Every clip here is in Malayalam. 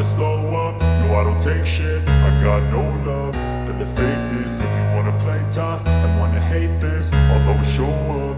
never slow up, no I don't take shit. I got no love for the fakeness. If you wanna play tough and wanna hate this, I'll always show up.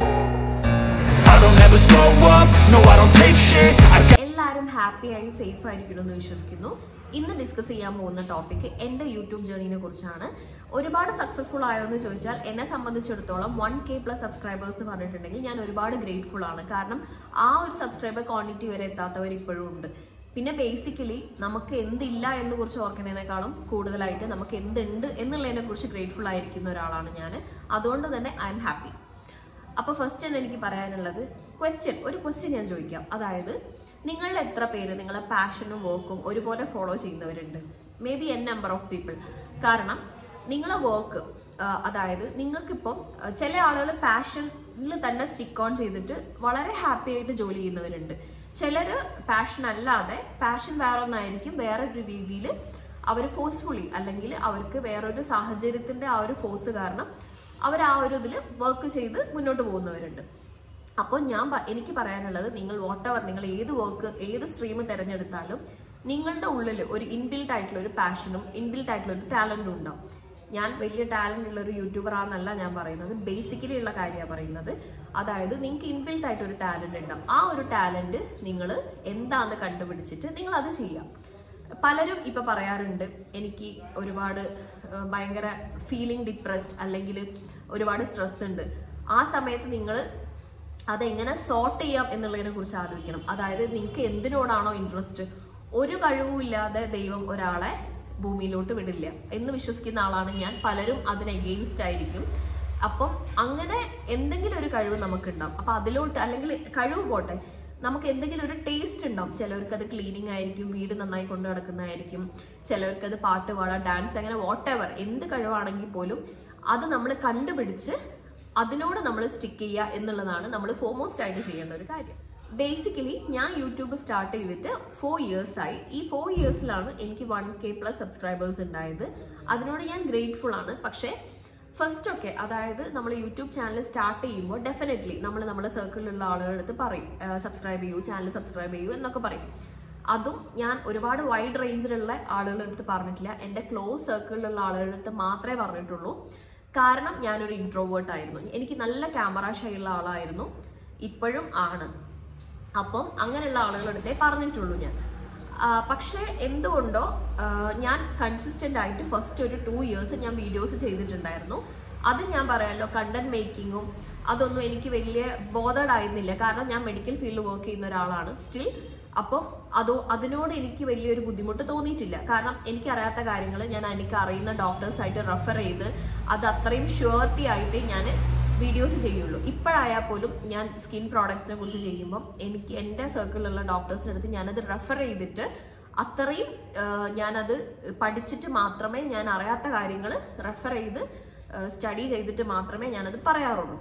I don't ever slow up, no I don't take shit. എല്ലാവരും ഹാപ്പി ആയി സേഫ് ആയിരിക്കണമെന്ന് വിശ്വസിക്കുന്നു. ഇന്ന് ഡിസ്കസ് ചെയ്യാൻ പോകുന്ന ടോപ്പിക് എൻ്റെ യൂട്യൂബ് ജേർണിനെ കുറിച്ചാണ്. ഒരുപാട് സക്സസ്ഫുൾ ആയോ എന്ന് ചോദിച്ചാൽ എന്നെ സംബന്ധിച്ചിടത്തോളം 1K+ സബ്സ്ക്രൈബേഴ്സ് പറഞ്ഞിട്ടുണ്ടെങ്കിൽ ഞാൻ ഒരുപാട് ഗ്രേറ്റ്ഫുൾ ആണ്. കാരണം ആ ഒരു സബ്സ്ക്രൈബർ ക്വാണ്ടിറ്റി വരെ എത്താത്തവർ ഇപ്പോഴും ഉണ്ട്. പിന്നെ ബേസിക്കലി നമുക്ക് എന്തില്ല എന്ന് കുറിച്ച് ഓർക്കുന്നതിനേക്കാളും കൂടുതലായിട്ട് നമുക്ക് എന്തുണ്ട് എന്നുള്ളതിനെ കുറിച്ച് ഗ്രേറ്റ്ഫുൾ ആയിരിക്കുന്ന ഒരാളാണ് ഞാൻ. അതുകൊണ്ട് തന്നെ ഐ എം ഹാപ്പി. അപ്പോൾ ഫസ്റ്റ് തന്നെ എനിക്ക് പറയാനുള്ളത് ഒരു ക്വസ്റ്റ്യൻ ഞാൻ ചോദിക്കാം. അതായത് നിങ്ങളിൽ എത്ര പേര് നിങ്ങളെ പാഷനും വർക്കും ഒരുപോലെ ഫോളോ ചെയ്യുന്നവരുണ്ട്? Maybe number of people. കാരണം നിങ്ങളെ വർക്ക്, അതായത് നിങ്ങൾക്കിപ്പം ചില ആളുകൾ പാഷനിൽ തന്നെ സ്റ്റിക്ക് ഓൺ ചെയ്തിട്ട് വളരെ ഹാപ്പി ആയിട്ട് ജോലി ചെയ്യുന്നവരുണ്ട്. ചിലര് പാഷൻ അല്ലാതെ, പാഷൻ വേറൊന്നായിരിക്കും, വേറൊരു രീതിയിൽ അവർ ഫോഴ്സ്ഫുള്ളി അല്ലെങ്കിൽ അവർക്ക് വേറൊരു സാഹചര്യത്തിന്റെ ആ ഒരു ഫോഴ്സ് കാരണം അവർ ആ ഒരു ഇതിൽ വർക്ക് ചെയ്ത് മുന്നോട്ട് പോകുന്നവരുണ്ട്. അപ്പോൾ എനിക്ക് പറയാനുള്ളത്, നിങ്ങൾ നിങ്ങൾ ഏത് സ്ട്രീം തിരഞ്ഞെടുത്താലും നിങ്ങളുടെ ഉള്ളിൽ ഒരു ഇൻബിൽട്ട് ആയിട്ടുള്ള ഒരു പാഷനും ഇൻബിൽട്ട് ആയിട്ടുള്ള ഒരു ടാലന്റും ഉണ്ടാവും. ഞാൻ വലിയ ടാലന്റ് ഉള്ള ഒരു യൂട്യൂബർ ആണെന്നല്ല ഞാൻ പറയുന്നത്, ബേസിക്കലി ഉള്ള കാര്യമാണ് പറയുന്നത്. അതായത് നിങ്ങൾക്ക് ഇൻബിൽട്ട് ആയിട്ട് ഒരു ടാലന്റ് ഉണ്ടാവും. ആ ഒരു ടാലന്റ് നിങ്ങൾ എന്താണെന്ന് കണ്ടുപിടിച്ചിട്ട് നിങ്ങൾ അത് ചെയ്യാം. പലരും ഇപ്പൊ പറയാറുണ്ട്, എനിക്ക് ഒരുപാട് ഭയങ്കര ഫീലിംഗ് ഡിപ്രസ്ഡ് അല്ലെങ്കിൽ ഒരുപാട് സ്ട്രെസ് ഉണ്ട്. ആ സമയത്ത് നിങ്ങൾ അതെങ്ങനെ സോർട്ട് ചെയ്യാം എന്നുള്ളതിനെ കുറിച്ച് ആലോചിക്കണം. അതായത് നിങ്ങൾക്ക് എന്തിനോടാണോ ഇൻട്രസ്റ്റ്, ഒരു കഴിവുമില്ലാതെ ദൈവം ഒരാളെ ഭൂമിയിലോട്ട് വിടില്ല എന്ന് വിശ്വസിക്കുന്ന ആളാണ് ഞാൻ. പലരും അതിന് എഗെയിൻസ്റ്റ് ആയിരിക്കും. അപ്പം അങ്ങനെ എന്തെങ്കിലും ഒരു കഴിവ് നമുക്കുണ്ടാവും. അപ്പൊ അതിലോട്ട്, അല്ലെങ്കിൽ കഴിവ് പോട്ടെ, നമുക്ക് എന്തെങ്കിലും ഒരു ടേസ്റ്റ് ഉണ്ടാവും. ചിലവർക്ക് അത് ക്ലീനിങ് ആയിരിക്കും, വീട് നന്നായി കൊണ്ടു നടക്കുന്നതായിരിക്കും, ചിലവർക്ക് അത് പാട്ട് പാടാം, ഡാൻസ്, അങ്ങനെ വാട്ടെവർ എന്ത് കഴിവാണെങ്കിൽ പോലും അത് നമ്മൾ കണ്ടുപിടിച്ച് അതിനോട് നമ്മൾ സ്റ്റിക്ക് ചെയ്യുക എന്നുള്ളതാണ് നമ്മൾ ഫോർമോസ്റ്റ് ആയിട്ട് ചെയ്യേണ്ട ഒരു കാര്യം. ബേസിക്കലി ഞാൻ യൂട്യൂബ് സ്റ്റാർട്ട് ചെയ്തിട്ട് 4 years ആയി. ഈ 4 yearsലാണ് എനിക്ക് 1K+ സബ്സ്ക്രൈബേഴ്സ് ഉണ്ടായത്. അതിനോട് ഞാൻ ഗ്രേറ്റ്ഫുൾ ആണ്. പക്ഷേ ഫസ്റ്റ് ഒക്കെ, അതായത് നമ്മൾ യൂട്യൂബ് ചാനൽ സ്റ്റാർട്ട് ചെയ്യുമ്പോൾ ഡെഫിനറ്റ്ലി നമ്മളെ സർക്കിളിലുള്ള ആളുകളുടെ അടുത്ത് പറയും, സബ്സ്ക്രൈബ് ചെയ്യൂ, ചാനൽ സബ്സ്ക്രൈബ് ചെയ്യൂ എന്നൊക്കെ പറയും. അതും ഞാൻ ഒരുപാട് വൈഡ് റേഞ്ചിലുള്ള ആളുകളുടെ അടുത്ത് പറഞ്ഞിട്ടില്ല. എൻ്റെ ക്ലോസ് സർക്കിളിലുള്ള ആളുകളുടെ അടുത്ത് മാത്രമേ പറഞ്ഞിട്ടുള്ളൂ. കാരണം ഞാനൊരു ഇൻട്രോവേർട്ട് ആയിരുന്നു. എനിക്ക് നല്ല ക്യാമറ ഷൈ ഉള്ള ആളായിരുന്നു, ഇപ്പോഴും ആണ്. അപ്പം അങ്ങനെയുള്ള ആളുകളുടെ അടുത്തേ പറഞ്ഞിട്ടുള്ളൂ ഞാൻ. പക്ഷേ എന്തുകൊണ്ടോ ഞാൻ കൺസിസ്റ്റന്റ് ആയിട്ട് ഫസ്റ്റ് ഒരു 2 years ഞാൻ വീഡിയോസ് ചെയ്തിട്ടുണ്ടായിരുന്നു. അത് ഞാൻ പറയാമല്ലോ, കണ്ടന്റ് മേക്കിങ്ങും അതൊന്നും എനിക്ക് വലിയ ബോധേഡ് ആയിരുന്നില്ല. കാരണം ഞാൻ മെഡിക്കൽ ഫീൽഡിൽ വർക്ക് ചെയ്യുന്ന ഒരാളാണ് സ്റ്റിൽ. അപ്പം അതിനോട് എനിക്ക് വലിയൊരു ബുദ്ധിമുട്ട് തോന്നിയിട്ടില്ല. കാരണം എനിക്കറിയാത്ത കാര്യങ്ങൾ ഞാൻ എനിക്ക് അറിയുന്ന ഡോക്ടേഴ്സായിട്ട് റെഫർ ചെയ്ത് അത് അത്രയും ഷ്യൂരിറ്റി ആയിട്ട് ഞാൻ വീഡിയോസ് ചെയ്യുള്ളൂ. ഇപ്പോഴായാൽ പോലും ഞാൻ സ്കിൻ പ്രോഡക്ട്സിനെ കുറിച്ച് ചെയ്യുമ്പം എനിക്ക് എൻ്റെ സർക്കിളിലുള്ള ഡോക്ടേഴ്സിൻ്റെ അടുത്ത് ഞാനത് റെഫർ ചെയ്തിട്ട് അത്രയും ഞാനത് പഠിച്ചിട്ട് മാത്രമേ, ഞാൻ അറിയാത്ത കാര്യങ്ങൾ റെഫർ ചെയ്ത് സ്റ്റഡി ചെയ്തിട്ട് മാത്രമേ ഞാനത് പറയാറുള്ളൂ.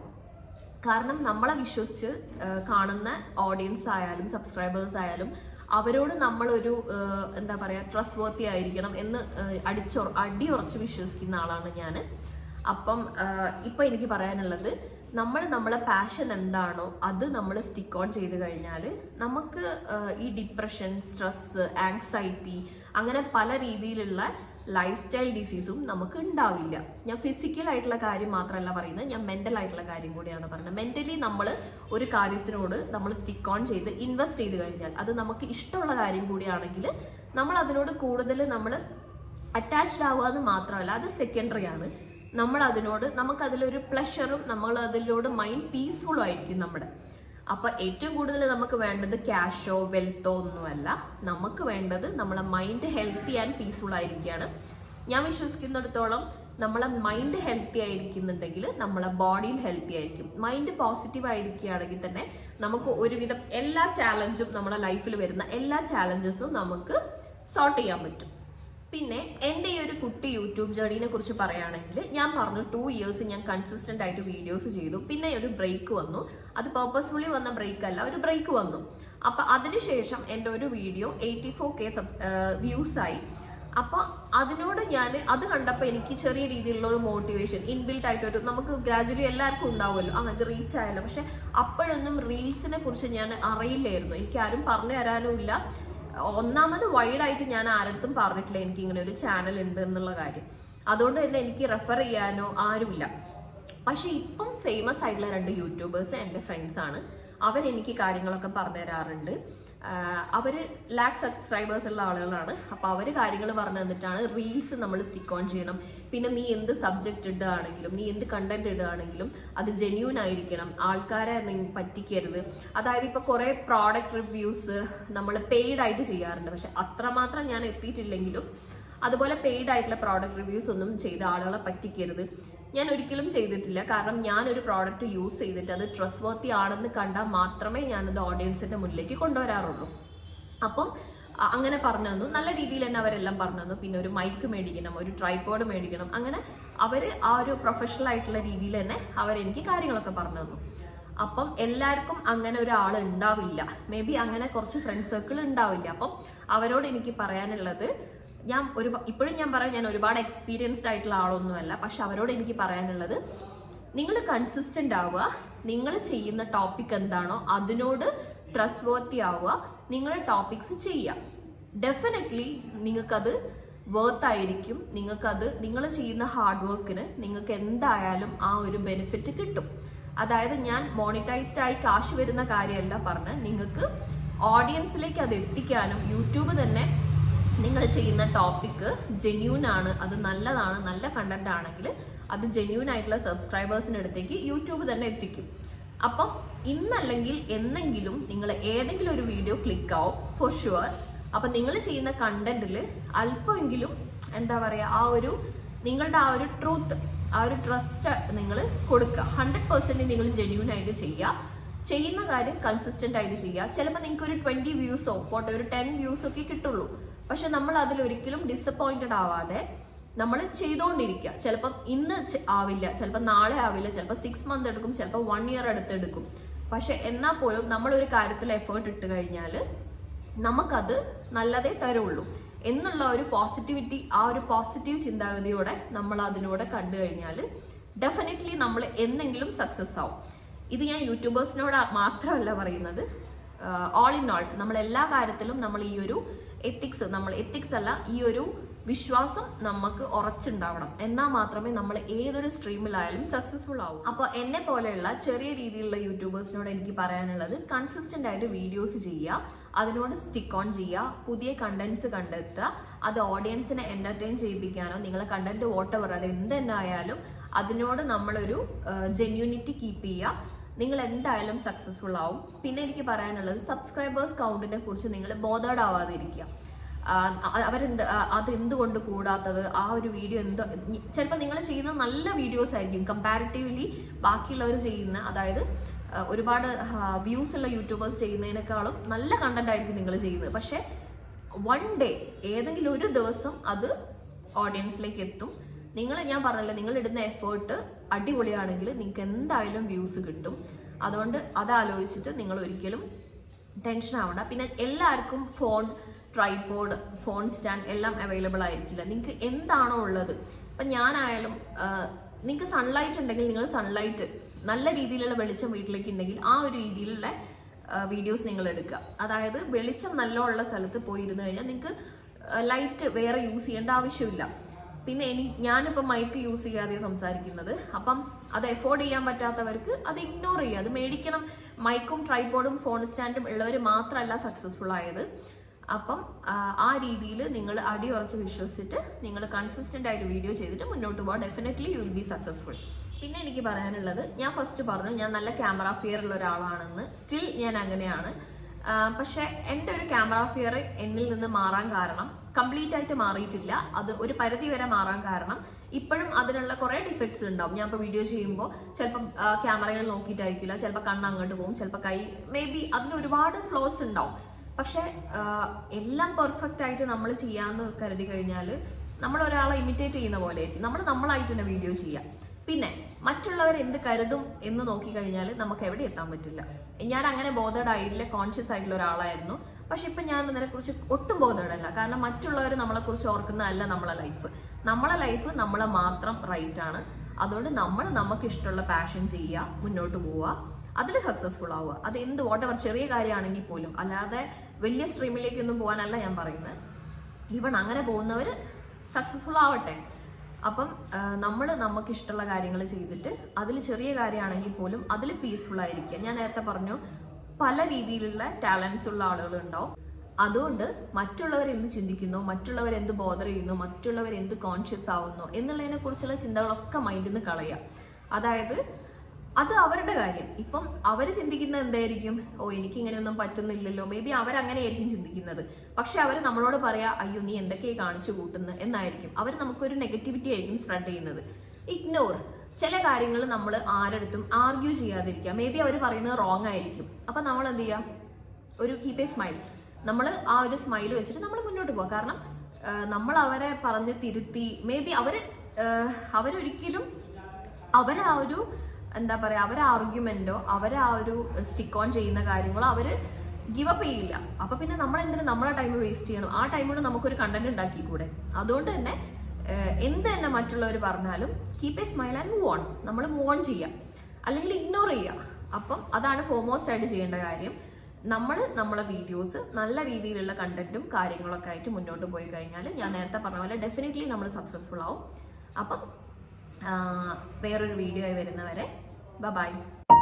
കാരണം നമ്മളെ വിശ്വസിച്ച് കാണുന്ന ഓഡിയൻസ് ആയാലും സബ്സ്ക്രൈബേഴ്സ് ആയാലും അവരോട് നമ്മളൊരു എന്താ പറയുക, ട്രസ്റ്റ് വർത്തി ആയിരിക്കണം എന്ന് അടിയുറച്ച് വിശ്വസിക്കുന്ന ആളാണ് ഞാൻ. അപ്പം ഇപ്പൊ എനിക്ക് പറയാനുള്ളത്, നമ്മളെ പാഷൻ എന്താണോ അത് നമ്മൾ സ്റ്റിക്ക് ഓൺ ചെയ്ത് കഴിഞ്ഞാൽ നമുക്ക് ഈ ഡിപ്രഷൻ, സ്ട്രെസ്, ആങ്സൈറ്റി, അങ്ങനെ പല രീതിയിലുള്ള ലൈഫ് സ്റ്റൈൽ ഡിസീസും നമുക്ക് ഉണ്ടാവില്ല. ഞാൻ ഫിസിക്കൽ ആയിട്ടുള്ള കാര്യം മാത്രമല്ല പറയുന്നത്, ഞാൻ മെന്റൽ ആയിട്ടുള്ള കാര്യം കൂടിയാണ് പറയുന്നത്. മെന്റലി നമ്മൾ ഒരു കാര്യത്തിനോട് നമ്മൾ സ്റ്റിക്ക് ഓൺ ചെയ്ത് ഇൻവെസ്റ്റ് ചെയ്ത് കഴിഞ്ഞാൽ, അത് നമുക്ക് ഇഷ്ടമുള്ള കാര്യം കൂടിയാണെങ്കിൽ നമ്മൾ അതിനോട് കൂടുതൽ നമ്മൾ അറ്റാച്ച്ഡ് ആവുക എന്ന് മാത്രമല്ല, അത് സെക്കൻഡറി ആണ്. നമുക്കതിലൊരു പ്ലഷറും, നമ്മൾ അതിലോട് മൈൻഡ് പീസ്ഫുള്ളും ആയിരിക്കും നമ്മുടെ. അപ്പൊ ഏറ്റവും കൂടുതൽ നമുക്ക് വേണ്ടത് ക്യാഷോ വെൽത്തോ ഒന്നുമല്ല. നമുക്ക് വേണ്ടത് നമ്മളെ മൈൻഡ് ഹെൽത്തി ആൻഡ് പീസ്ഫുൾ ആയിരിക്കുകയാണ്. ഞാൻ വിശ്വസിക്കുന്നിടത്തോളം നമ്മളെ മൈൻഡ് ഹെൽത്തി ആയിരിക്കുന്നുണ്ടെങ്കിൽ നമ്മളെ ബോഡിയും ഹെൽത്തി ആയിരിക്കും. മൈൻഡ് പോസിറ്റീവ് ആയിരിക്കുകയാണെങ്കിൽ തന്നെ നമുക്ക് ഒരുവിധം എല്ലാ ചാലഞ്ചും, നമ്മളെ ലൈഫിൽ വരുന്ന എല്ലാ ചാലഞ്ചസും നമുക്ക് സോർട്ട് ചെയ്യാൻ പറ്റും. പിന്നെ എൻ്റെ ഈ ഒരു കുട്ടി യൂട്യൂബ് ജേർണിനെ കുറിച്ച് പറയുകയാണെങ്കിൽ, ഞാൻ പറഞ്ഞു 2 years ഞാൻ കൺസിസ്റ്റന്റ് ആയിട്ട് വീഡിയോസ് ചെയ്തു. പിന്നെ ഒരു ബ്രേക്ക് വന്നു. അത് പേർപ്പസ്ഫുള്ളി വന്ന ബ്രേക്ക് അല്ല, ഒരു ബ്രേക്ക് വന്നു. അപ്പൊ അതിനുശേഷം എൻ്റെ ഒരു വീഡിയോ 84K വ്യൂസ് ആയി. അപ്പൊ അതിനോട് അത് കണ്ടപ്പോൾ എനിക്ക് ചെറിയ രീതിയിലുള്ള ഒരു മോട്ടിവേഷൻ, ഇൻബിൽട്ട് ആയിട്ടൊരു, നമുക്ക് ഗ്രാജുവലി എല്ലാവർക്കും ഉണ്ടാവുമല്ലോ, ഇത് റീച്ച് ആയല്ലോ. പക്ഷെ അപ്പോഴൊന്നും റീൽസിനെ കുറിച്ച് ഞാൻ അറിയില്ലായിരുന്നു. എനിക്ക് ആരും പറഞ്ഞു തരാനും ഇല്ല. ഒന്നാമത് വൈഡായിട്ട് ഞാൻ ആരടുത്തും പറഞ്ഞിട്ടില്ല എനിക്ക് ഇങ്ങനെ ഒരു ചാനൽ ഉണ്ട് എന്നുള്ള കാര്യം. അതുകൊണ്ട് തന്നെ എനിക്ക് റെഫർ ചെയ്യാനോ ആരുമില്ല. പക്ഷെ ഇപ്പം ഫേമസ് ആയിട്ടുള്ള 2 യൂട്യൂബേഴ്സ് എൻ്റെ ഫ്രണ്ട്സ് ആണ്. അവരെനിക്ക് കാര്യങ്ങളൊക്കെ പറഞ്ഞു തരാറുണ്ട്. അവര് ലാക്ക് സബ്സ്ക്രൈബേഴ്സ് ഉള്ള ആളുകളാണ്. അപ്പൊ അവര് കാര്യങ്ങൾ പറഞ്ഞു തന്നിട്ടാണ് റീൽസ് നമ്മൾ സ്റ്റിക്ക് ഓൺ ചെയ്യണം, പിന്നെ നീ എന്ത് സബ്ജക്ട് ഇടുകയാണെങ്കിലും നീ എന്ത് കണ്ടന്റ് ഇടുകയാണെങ്കിലും അത് ജെന്യൂൻ ആയിരിക്കണം, ആൾക്കാരെ പറ്റിക്കരുത്. അതായത് ഇപ്പൊ കുറെ പ്രോഡക്റ്റ് റിവ്യൂസ് നമ്മൾ പെയ്ഡ് ആയിട്ട് ചെയ്യാറുണ്ട്. പക്ഷെ അത്രമാത്രം ഞാൻ എത്തിയിട്ടില്ലെങ്കിലും അതുപോലെ പെയ്ഡ് ആയിട്ടുള്ള പ്രോഡക്റ്റ് റിവ്യൂസ് ഒന്നും ചെയ്ത് ആളുകളെ പറ്റിക്കരുത്. ഞാൻ ഒരിക്കലും ചെയ്തിട്ടില്ല. കാരണം ഞാൻ ഒരു പ്രോഡക്റ്റ് യൂസ് ചെയ്തിട്ട് അത് ട്രസ്റ്റ് വർത്തി ആണെന്ന് കണ്ടാൽ മാത്രമേ ഞാനത് ഓഡിയൻസിന്റെ മുന്നിലേക്ക് കൊണ്ടുവരാറുള്ളൂ. അപ്പം അങ്ങനെ പറഞ്ഞു തന്നു, നല്ല രീതിയിൽ തന്നെ അവരെല്ലാം പറഞ്ഞു തന്നു. പിന്നെ ഒരു മൈക്ക് മേടിക്കണം, ഒരു ട്രൈപോഡ് മേടിക്കണം, അങ്ങനെ അവര് ആ ഒരു പ്രൊഫഷണൽ ആയിട്ടുള്ള രീതിയിൽ തന്നെ അവരെനിക്ക് കാര്യങ്ങളൊക്കെ പറഞ്ഞു തന്നു. അപ്പം എല്ലാവർക്കും അങ്ങനെ ഒരാൾ ഉണ്ടാവില്ല, മേ ബി അങ്ങനെ കുറച്ച് ഫ്രണ്ട് സർക്കിൾ ഉണ്ടാവില്ല. അപ്പം അവരോട് എനിക്ക് പറയാനുള്ളത്, ഇപ്പോഴും ഞാൻ പറയാം, ഞാൻ ഒരുപാട് എക്സ്പീരിയൻസ്ഡ് ആയിട്ടുള്ള ആളൊന്നുമല്ല. പക്ഷെ അവരോട് എനിക്ക് പറയാനുള്ളത്, നിങ്ങൾ കൺസിസ്റ്റന്റ് ആവുക, നിങ്ങൾ ചെയ്യുന്ന ടോപ്പിക് എന്താണോ അതിനോട് ട്രസ്റ്റ് വർത്തി ആവുക, നിങ്ങൾ ടോപ്പിക്സ് ചെയ്യുക. ഡെഫിനറ്റ്ലി നിങ്ങൾക്കത് വർത്ത് ആയിരിക്കും. നിങ്ങൾക്കത് നിങ്ങൾ ചെയ്യുന്ന ഹാർഡ് വർക്കിന് നിങ്ങൾക്ക് എന്തായാലും ആ ഒരു ബെനിഫിറ്റ് കിട്ടും. അതായത് ഞാൻ മോണിറ്റൈസ്ഡ് ആയി കാശ് വരുന്ന കാര്യമല്ല പറഞ്ഞ്, നിങ്ങൾക്ക് ഓഡിയൻസിലേക്ക് അത് എത്തിക്കാനും യൂട്യൂബ് തന്നെ നിങ്ങൾ ചെയ്യുന്ന ടോപ്പിക് ജെന്യൂൻ ആണ്, അത് നല്ലതാണ്, നല്ല കണ്ടന്റ് ആണെങ്കിൽ അത് ജെന്യൂൻ ആയിട്ടുള്ള സബ്സ്ക്രൈബേഴ്സിന്റെ അടുത്തേക്ക് യൂട്യൂബ് തന്നെ എത്തിക്കും. അപ്പം ഇന്നല്ലെങ്കിൽ എന്നെങ്കിലും നിങ്ങൾ ഏതെങ്കിലും ഒരു വീഡിയോ ക്ലിക്ക് ആവും ഫോർ ഷുവർ. അപ്പൊ നിങ്ങൾ ചെയ്യുന്ന കണ്ടന്റിൽ അല്പമെങ്കിലും എന്താ പറയാ, നിങ്ങളുടെ ആ ഒരു ട്രൂത്ത്, ആ ഒരു ട്രസ്റ്റ് നിങ്ങൾ കൊടുക്കുക. 100% നിങ്ങൾ ജെന്യൂൻ ആയിട്ട് ചെയ്യുന്ന കാര്യം കൺസിസ്റ്റന്റ് ആയിട്ട് ചെയ്യുക. ചിലപ്പോൾ നിങ്ങൾക്ക് ഒരു 20 വ്യൂസോ പോട്ടെ ഒരു 10 വ്യൂസോ ഒക്കെ കിട്ടുള്ളൂ. പക്ഷെ നമ്മൾ അതിലൊരിക്കലും ഡിസപ്പോയിന്റഡ് ആവാതെ നമ്മൾ ചെയ്തുകൊണ്ടിരിക്കുക. ചിലപ്പം ഇന്ന് ആവില്ല, ചിലപ്പോൾ നാളെ ആവില്ല, ചിലപ്പോൾ 6 മന്ത് എടുക്കും, ചിലപ്പോൾ 1 ഇയർ എടുത്തെടുക്കും. പക്ഷെ എന്നാൽ പോലും നമ്മൾ ഒരു കാര്യത്തിൽ എഫേർട്ട് ഇട്ട് കഴിഞ്ഞാൽ നമുക്കത് നല്ലതേ തരുള്ളൂ എന്നുള്ള ഒരു പോസിറ്റിവിറ്റി, ആ ഒരു പോസിറ്റീവ് ചിന്താഗതിയോടെ നമ്മൾ അതിലൂടെ കണ്ടു കഴിഞ്ഞാൽ ഡെഫിനറ്റ്ലി നമ്മൾ എന്തെങ്കിലും സക്സസ് ആവും. ഇത് ഞാൻ യൂട്യൂബേഴ്സിനോട് മാത്രമല്ല പറയുന്നത്, ഓൾ ഇൻ ഓൾ നമ്മൾ എല്ലാ കാര്യത്തിലും നമ്മൾ ഈ ഒരു എത്തിക്സ് അല്ല, ഈ ഒരു വിശ്വാസം നമുക്ക് ഉറച്ചുണ്ടാവണം. എന്നാൽ മാത്രമേ നമ്മൾ ഏതൊരു സ്ട്രീമിലായാലും സക്സസ്ഫുൾ ആവും. അപ്പോൾ എന്നെ പോലെയുള്ള ചെറിയ രീതിയിലുള്ള യൂട്യൂബേഴ്സിനോട് എനിക്ക് പറയാനുള്ളത്, കൺസിസ്റ്റന്റ് ആയിട്ട് വീഡിയോസ് ചെയ്യുക, അതിനോട് സ്റ്റിക്ക് ഓൺ ചെയ്യുക, പുതിയ കണ്ടന്റ്സ് കണ്ടെത്തുക, അത് ഓഡിയൻസിനെ എന്റർടൈൻ ചെയ്യിപ്പിക്കാനോ നിങ്ങളെ കണ്ടന്റ് വോട്ടെവർ അത് എന്തെന്നായാലും അതിനോട് നമ്മളൊരു ജെന്യൂനിറ്റി കീപ്പ് ചെയ്യുക. നിങ്ങൾ എന്തായാലും സക്സസ്ഫുൾ ആവും. പിന്നെ എനിക്ക് പറയാനുള്ളത്, സബ്സ്ക്രൈബേഴ്സ് കൗണ്ടിനെ കുറിച്ച് നിങ്ങൾ ബോധേഡ് ആവാതിരിക്കുക. അതെന്തുകൊണ്ട് കൂടാത്തത്, ആ ഒരു വീഡിയോ ചിലപ്പോൾ നിങ്ങൾ ചെയ്യുന്ന നല്ല വീഡിയോസ് ആയിരിക്കും കമ്പാരിറ്റീവ്ലി ബാക്കിയുള്ളവർ ചെയ്യുന്ന, അതായത് ഒരുപാട് വ്യൂസ് ഉള്ള യൂട്യൂബേഴ്സ് ചെയ്യുന്നതിനേക്കാളും നല്ല കണ്ടന്റ് ആയിരിക്കും നിങ്ങൾ ചെയ്യുന്നത്. പക്ഷെ വൺ ഡേ ഏതെങ്കിലും ഒരു ദിവസം അത് ഓഡിയൻസിലേക്ക് എത്തും. ഞാൻ പറഞ്ഞല്ലോ, നിങ്ങൾ ഇടുന്ന എഫേർട്ട് അടിപൊളിയാണെങ്കിൽ നിങ്ങൾക്ക് എന്തായാലും വ്യൂസ് കിട്ടും. അതുകൊണ്ട് അതാലോചിച്ചിട്ട് നിങ്ങൾ ഒരിക്കലും ടെൻഷൻ ആവണ്ട. പിന്നെ എല്ലാവർക്കും ഫോൺ, ട്രൈപോഡ്, ഫോൺ സ്റ്റാൻഡ് എല്ലാം അവൈലബിൾ ആയിരിക്കില്ല. നിങ്ങൾക്ക് എന്താണോ ഉള്ളത്, ഇപ്പം ഞാനായാലും നിങ്ങൾക്ക് സൺലൈറ്റ് ഉണ്ടെങ്കിൽ നിങ്ങൾ സൺലൈറ്റ്, നല്ല രീതിയിലുള്ള വെളിച്ചം വീട്ടിലേക്ക് ഉണ്ടെങ്കിൽ ആ ഒരു രീതിയിലുള്ള വീഡിയോസ് നിങ്ങൾ എടുക്കുക. അതായത് വെളിച്ചം നല്ല ഉള്ള സ്ഥലത്ത് പോയിരുന്നു കഴിഞ്ഞാൽ നിങ്ങൾക്ക് ലൈറ്റ് വേറെ യൂസ് ചെയ്യേണ്ട ആവശ്യമില്ല. പിന്നെ ഞാനിപ്പോൾ മൈക്ക് യൂസ് ചെയ്യാതെ സംസാരിക്കുന്നത്, അപ്പം അത് എഫോർഡ് ചെയ്യാൻ പറ്റാത്തവർക്ക് അത് ഇഗ്നോർ ചെയ്യുക, അത് മേടിക്കണം. മൈക്കും ട്രൈപോഡും ഫോൺ സ്റ്റാൻഡും ഉള്ളവർ മാത്രമല്ല സക്സസ്ഫുൾ ആയത്. അപ്പം ആ രീതിയിൽ നിങ്ങൾ അടിയുറച്ച് വിശ്വസിച്ചിട്ട് നിങ്ങൾ കൺസിസ്റ്റന്റ് ആയിട്ട് വീഡിയോ ചെയ്തിട്ട് മുന്നോട്ട് പോകാം. Definitely you will be successful. പിന്നെ എനിക്ക് പറയാനുള്ളത്, ഞാൻ ഫസ്റ്റ് പറഞ്ഞു ഞാൻ നല്ല ക്യാമറ ഫിയർ ഉള്ള ഒരാളാണെന്ന്. സ്റ്റിൽ ഞാൻ അങ്ങനെയാണ്. പക്ഷെ എൻ്റെ ഒരു ക്യാമറ ഫിയർ എന്നിൽ നിന്ന് മാറാൻ കാരണം, കംപ്ലീറ്റ് ആയിട്ട് മാറിയിട്ടില്ല, അത് ഒരു പരിധി വരെ മാറാൻ കാരണം ഇപ്പോഴും അതിനുള്ള കുറെ ഡിഫക്ട്സ് ഉണ്ടാവും. ഞാൻ ഇപ്പോൾ വീഡിയോ ചെയ്യുമ്പോൾ ചിലപ്പോൾ ക്യാമറയിൽ നോക്കിയിട്ടായിരിക്കില്ല, ചിലപ്പോൾ കണ്ണ് അങ്ങോട്ട് പോകും, ചിലപ്പോൾ കൈ, മേ ബി അതിന് ഒരുപാട് ഫ്ലോസ് ഉണ്ടാവും. പക്ഷെ എല്ലാം പെർഫെക്റ്റ് ആയിട്ട് നമ്മൾ ചെയ്യാന്ന് കരുതി കഴിഞ്ഞാൽ നമ്മൾ ഒരാളെ ഇമിറ്റേറ്റ് ചെയ്യുന്ന പോലെ ആയിരിക്കും. നമ്മളായിട്ട് തന്നെ വീഡിയോ ചെയ്യാം. പിന്നെ മറ്റുള്ളവർ എന്ത് കരുതും എന്ന് നോക്കിക്കഴിഞ്ഞാൽ നമുക്ക് എവിടെ എത്താൻ പറ്റില്ല. ഞാൻ അങ്ങനെ ബോധേഡ് ആയിട്ടില്ല, കോൺഷ്യസ് ആയിട്ടുള്ള ഒരാളായിരുന്നു. പക്ഷെ ഇപ്പൊ ഞാൻ അതിനെക്കുറിച്ച് ഒട്ടും ബോധേഡല്ല. കാരണം മറ്റുള്ളവർ നമ്മളെക്കുറിച്ച് ഓർക്കുന്നതല്ല നമ്മളെ ലൈഫ്. നമ്മളെ മാത്രം റൈറ്റ് ആണ്. അതുകൊണ്ട് നമുക്ക് ഇഷ്ടമുള്ള പാഷൻ ചെയ്യുക, മുന്നോട്ട് പോവുക, അതിൽ സക്സസ്ഫുൾ ആവുക. അത് വാട്ടെവർ ചെറിയ കാര്യമാണെങ്കിൽ പോലും. അല്ലാതെ വലിയ സ്ട്രീമിലേക്കൊന്നും പോകാനല്ല ഞാൻ പറയുന്നത്. ഈവൺ അങ്ങനെ പോകുന്നവർ സക്സസ്ഫുൾ ആവട്ടെ. അപ്പം നമ്മൾ നമുക്ക് ഇഷ്ടമുള്ള കാര്യങ്ങൾ ചെയ്തിട്ട് അതിൽ ചെറിയ കാര്യമാണെങ്കിൽ പോലും അതിൽ പീസ്ഫുൾ ആയിരിക്കുക. ഞാൻ നേരത്തെ പറഞ്ഞു പല രീതിയിലുള്ള ടാലൻസ് ഉള്ള ആളുകൾ ഉണ്ടാവും. അതുകൊണ്ട് മറ്റുള്ളവർ എന്ത് ചിന്തിക്കുന്നു, മറ്റുള്ളവർ എന്ത് ബോധർ ചെയ്യുന്നു, മറ്റുള്ളവർ എന്ത് കോൺഷ്യസ് ആവുന്നു എന്നുള്ളതിനെ കുറിച്ചുള്ള ചിന്തകളൊക്കെ മൈൻഡിൽ നിന്ന് കളയുക. അതായത് അത് അവരുടെ കാര്യം. ഇപ്പം അവർ ചിന്തിക്കുന്നത് എന്തായിരിക്കും, ഓ എനിക്ക് ഇങ്ങനെയൊന്നും പറ്റുന്നില്ലല്ലോ, മേ ബി അവരങ്ങനെയായിരിക്കും ചിന്തിക്കുന്നത്. പക്ഷെ അവർ നമ്മളോട് പറയാ അയ്യോ നീ എന്തൊക്കെയാ കാണിച്ചു കൂട്ടുന്നത് എന്നായിരിക്കും. അവർ നമുക്കൊരു നെഗറ്റിവിറ്റി ആയിരിക്കും സ്പ്രെഡ് ചെയ്യുന്നത്. ഇഗ്നോർ. ചില കാര്യങ്ങൾ നമ്മൾ ആരടുത്തും ആർഗ്യൂ ചെയ്യാതിരിക്കുക. മേ ബി അവർ പറയുന്നത് റോങ് ആയിരിക്കും. അപ്പൊ നമ്മൾ എന്ത് ചെയ്യുക, ഒരു കീപ് എ സ്മൈൽ. നമ്മൾ ആ ഒരു സ്മൈൽ വെച്ചിട്ട് നമ്മൾ മുന്നോട്ട് പോകാം. കാരണം നമ്മൾ അവരെ പറഞ്ഞ് തിരുത്തി മേ ബി അവരൊരിക്കലും അവരെ ആ ഒരു എന്താ പറയാ അവരെ ആർഗ്യുമെന്റോ അവരെ ആ ഒരു സ്റ്റിക്ക് ഓൺ ചെയ്യുന്ന കാര്യങ്ങളോ അവര് ഗിവ് അപ്പ് ചെയ്യില്ല. അപ്പൊ പിന്നെ നമ്മൾ എന്തിനാ നമ്മളെ ടൈം വേസ്റ്റ് ചെയ്യണം? ആ ടൈമോട് നമുക്കൊരു കണ്ടന്റ് ഉണ്ടാക്കിക്കൂടെ? അതുകൊണ്ട് തന്നെ എന്ത് തന്നെ മറ്റുള്ളവർ പറഞ്ഞാലും keep a smile and move on. നമ്മൾ മൂവ് ഓൺ ചെയ്യാം, അല്ലെങ്കിൽ ഇഗ്നോർ ചെയ്യുക. അപ്പം അതാണ് ഫോർമോസ്റ്റ് ആയിട്ട് ചെയ്യേണ്ട കാര്യം. നമ്മളെ വീഡിയോസ് നല്ല രീതിയിലുള്ള കണ്ടന്റും കാര്യങ്ങളൊക്കെ ആയിട്ട് മുന്നോട്ട് പോയി കഴിഞ്ഞാൽ ഞാൻ നേരത്തെ പറഞ്ഞ പോലെ ഡെഫിനറ്റ്ലി നമ്മൾ സക്സസ്ഫുൾ ആവും. അപ്പം വേറൊരു വീഡിയോ ആയി വരുന്നവരെ ബൈ.